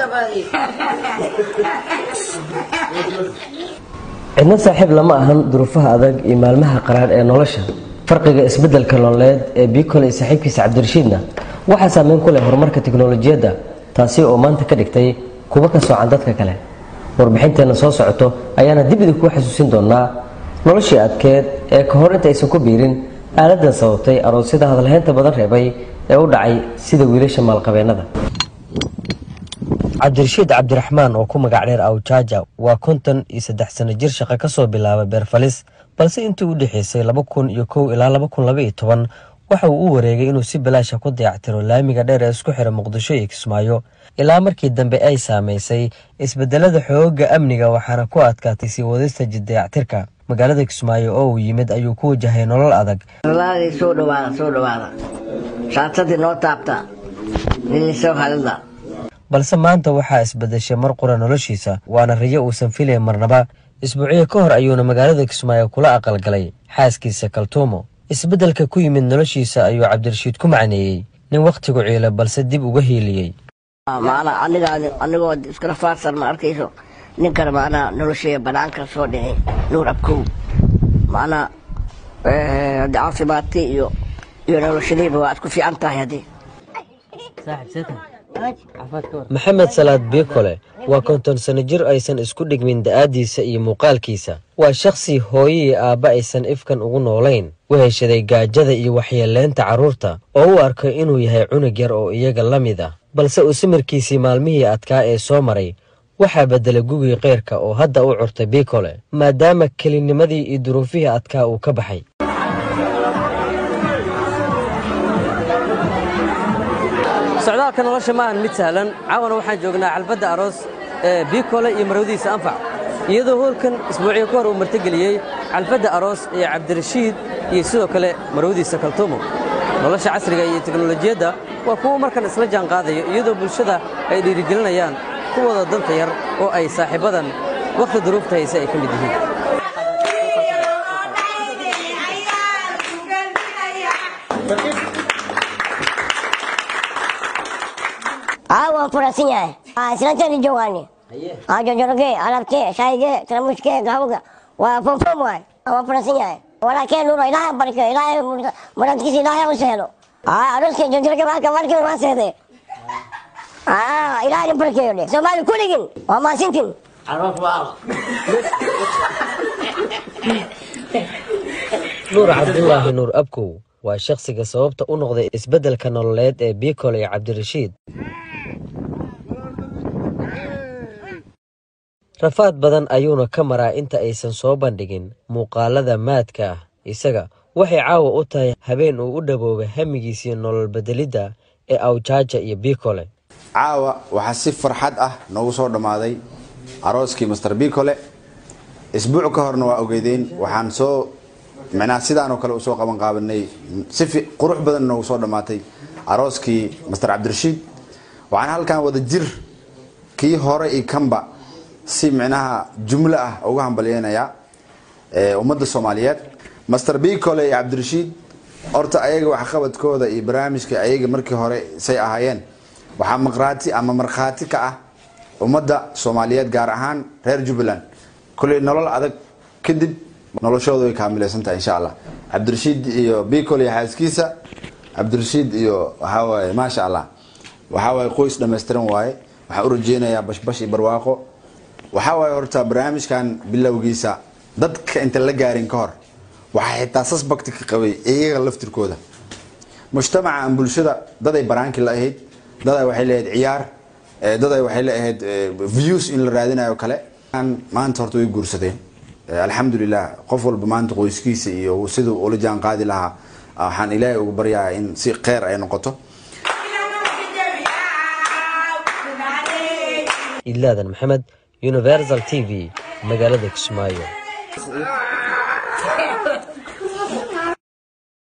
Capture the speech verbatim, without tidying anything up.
cidna saaxiib lama ahan duruufaha adag iyo maalmaha qaraar ee nolosha farqiga isbeddelka nololeed ee Bicole saaxiibkiisa Cabdirashiidna waxa saameyn ku leh horumarka tiknoolajiyadda taasi oo maanta ka dhigtay kuwa ka soo dadka kale warbixinteena soo socoto ayaana dib idin ku xasuusin doonaa noloshii adkeed ee ka hor inta aysan ku biirin aaladan sababtay aroosyada hadalheynta badan reebay ee u dhacay sida wiilasha maalqabeennada Cabdirashiid Cabdiraxmaan oo ku magac dheer Awjaaja waa konton iyo saddex sano jir shaqo ka soo bilaabay Beerfalis balse intii u dhaxaysay laba kun iyo kow ilaa laba kun iyo laba iyo toban waxa uu u wareegay inuu si bilaash ah ku dayactiro laamiga dheer ee isku xira Muqdisho iyo Kismaayo ilaa markii dambe ay saameysay isbedelada xoogga amniga waxaana ku adkaatay si wadista dayactirka magaalada Kismaayo oo uu yimid ayuu ku wajahay nolol adag walaal soo dhawaada soo dhawaada shaatadii noo taabta nin soo halda balse maanta waxa isbedeshay mar qura noloshiisa waana riyo uu san filayn marnaba isbuuciyo ka hor ayuuna magaalada Kismaayo kula aqal galay xaaskiisa Kaltuumo isbedelka ku yimid noloshiisa ayuu Cabdirashiid ku macneeyay nin waqtigu ciila balse dib uga hiiliyay maana aniga anigoo iskala faarsan ma arkayso ninkan maana noloshiisa banaanka soo dhigay nuur abku maana ee caafimaadka iyo iyo noloshiisa waa isku fiican tahay hadii saaxib seetan Maxamed Salaad Bicole waa konton sano jir aysan isku dhigmin da'adiisa iyo muuqaalkiisa waa shakhsi hooyo iyo aabba aysan ifkan ugu noolayn weheshaday gaajada iyo waxyeeleynta carruurta oo u arkay inuu yahay cunug yar oo iyaga la mid ah balse uu simirkiisii maalmihii adkaa ee soo maray waxaa bedelay gugii qeyrka oo hadda u curtay Bicole maadaama kelinimadii iyo duruufihii adkaa uu ka baxay socdaalka nolosha ma aan mid sahlan caawana waxaan joognaa calbadda aroos ee Bicole iyo marwadiisa anfac iyadoo hoolkan isbuuciyo ka hor uu martigeliyay calbadda aroos ee Cabdirashiid iyo sidoo kale marwadiisa Kaltuumo nolosha casriga iyo tiknoolajiyadda waa kuwa markan isla jaan qaadayo iyadoo bulshada ay dhiirigelinayaan kuwada danta yar oo ay saaxiibadan waqti duruufta haysa ay ka mid yihiin Awan purasinya, ah silakan dijawani. Ah jojoroge, alapke, shaige, teramuske, gahuga, wa pom-pom wa, awan purasinya. Wala ke nuro ilaha barke, ilaha murat kisi ilaha uselo. Ah harus ke jojoroge barke barke masede. Ah ilaha ni barke ni. Somali kuligin, wa masintin. Araf wa. Nur Abdullah Nur Abku waa shakhsiga sababta u noqday isbedelka nololeed ee Bicole iyo Cabdirashiid rafaad badan ayuuna ka maraa inta aysan soo bandhigin muuqaalada maadka ah isaga waxay caawa u tahay habeen uu u dhaboobay hamigiisii nolol bedelidda ee Awjaaja iyo Bicole caawa waxa si farxad ah noogu soo dhamaaday arooskii Mister Bicole isbuuc ka horna waa ogeydeen waxaan soo macna sidaan oo kale u soo qaban qaabanay si qurux badan noogu soo dhamaatay arooskii Mister Cabdirashiid waxaan halkan wada jir kii hore ee kamba si macnaha jumla ah uga hambalyeynaya ee ummadda Soomaaliyeed Mister Bicole iyo Cabdirashiid horta ayaga wax qabadkooda iyo barnaamijka ayaga markii hore say ahaayeen waxa maqraati ama marxaati ka ah ummadda Soomaaliyeed gaar ahaan reer Jubbaland kulay nolol adag kadib noloshooda way kaamilaysan tahay insha Allah Cabdirashiid iyo Bicole iyo xaaskiisa Cabdirashiid iyo waxa way ma sha Allah waxa way qoys dhameystiran waaye waxa u rajeenayaa bashbash iyo barwaaqo waxa way horta barnaamijkan bilowgiisa dadka inta la gaarin ka hor waxa xitaa suspect ka qabay iyaga laftirkooda mujtamaca bulshada dad ay baraanki la ahayd dad ay waxay leeyahay ciyaar dad ay waxay leeyahay views in la raadinayo kale maanta horta way guursadeen alxamdulillah qof walba maanta qoyskiisa iyo sidoo uu jaan qaadi lahaa waxaan ilaahay ugu baryaa in si qeer ay noqoto Ilaadan Maxamed Universal T V magaalada Kismaayo